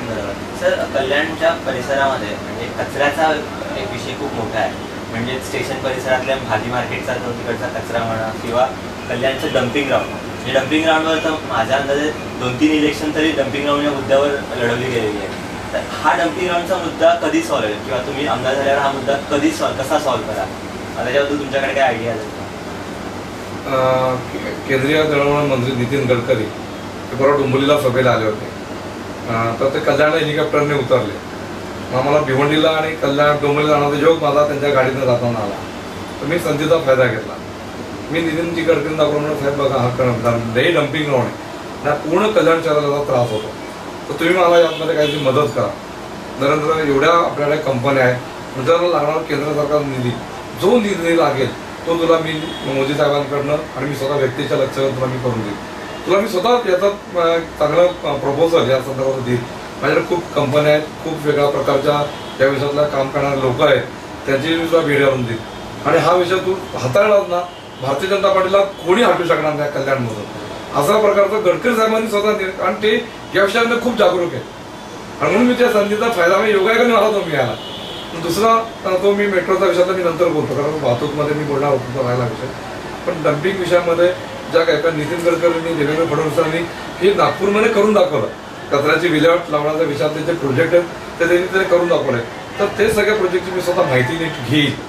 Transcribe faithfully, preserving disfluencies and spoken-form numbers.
बरोबर. सर, कल्याणच्या परिसरामध्ये म्हणजे कचऱ्याचा एक विषय खूप मोठा आहे. म्हणजे स्टेशन परिसरातल्या भाजी मार्केटचा जो तिकडचा कचरा म्हणा किंवा कल्याणचं डम्पिंग ग्राउंड. हे डम्पिंग ग्राउंडवर तर माझ्या अंदाजे दोन तीन इलेक्शन तरी डम्पिंग ग्राउंड या मुद्द्यावर लढवली गेलेली आहे. तर हा डम्पिंग ग्राउंडचा मुद्दा कधी सॉल्व्ह होईल किंवा तुम्ही आमदार झाल्यावर हा मुद्दा कधी सॉल्व्ह कसा सॉल्व्ह करा, त्याच्याबद्दल तुमच्याकडे काय आयडिया आहे? केंद्रीय दळणवळण मंत्री नितीन गडकरी ते परवा डोंबिवलीला सभेला आले होते. तर ते कल्याण हेलिकॉप्टरने उतरले. मग मला भिवंडीला आणि कल्याण डोंबिवलीला जाण्याचा योग माझा त्यांच्या गाडीनं जाताना आला. तर मी संधीचा फायदा घेतला. मी नितीनजी गडकरींना दाखवलं, साहेब बघा हा लई डम्पिंग ग्राउंड आहे, त्या पूर्ण कल्याण शहराला त्रास होतो, तर तुम्ही मला यामध्ये काहीतरी मदत करा. नरेंद्र एवढ्या आपल्याकडे कंपन्या आहेत, त्याला लागणारा केंद्र सरकार निधी जो निधी लागेल तो तुला मी मोदी साहेबांकडनं आणि मी स्वतः व्यक्तीच्या लक्षात तुला मी करून देईन. तुला मी स्वतः याचा चांगलं प्रपोजल या संदर्भात देईल. माझ्याकडे खूप कंपन्या आहेत, खूप वेगळ्या प्रकारच्या या विषयातला काम करणारे लोक आहेत, त्यांची मी तुला भेट घालून देईल. आणि हा विषय तू हाताळलाच ना, भारतीय जनता पार्टीला कोणी हटू शकणार नाही कल्याणमधून, असा प्रकारचं गडकरी साहेबांनी स्वतः दिलं. आणि ते या विषयामध्ये खूप जागरूक आहे आणि म्हणून मी त्या संधीचा फायदा मी योगायोगाने मला तो मिळाला. दुसरा तो मी मेट्रोचा विषयाला मी नंतर बोलतो, कारण वाहतूकमध्ये मी बोलणार होतो तो राहिला विषय. पण डम्पिंग विषयामध्ये ज्या काही काही नितीन गडकरींनी देवेंद्र फडणवीसांनी हे नागपूरमध्ये करून दाखवलं, कचऱ्याची विल्हेवाट लावण्याच्या विषयातले जे प्रोजेक्ट आहेत ते त्यांनी ते करून दाखवले. तर ते सगळ्या प्रोजेक्टची मी स्वतः माहिती नीट घेईल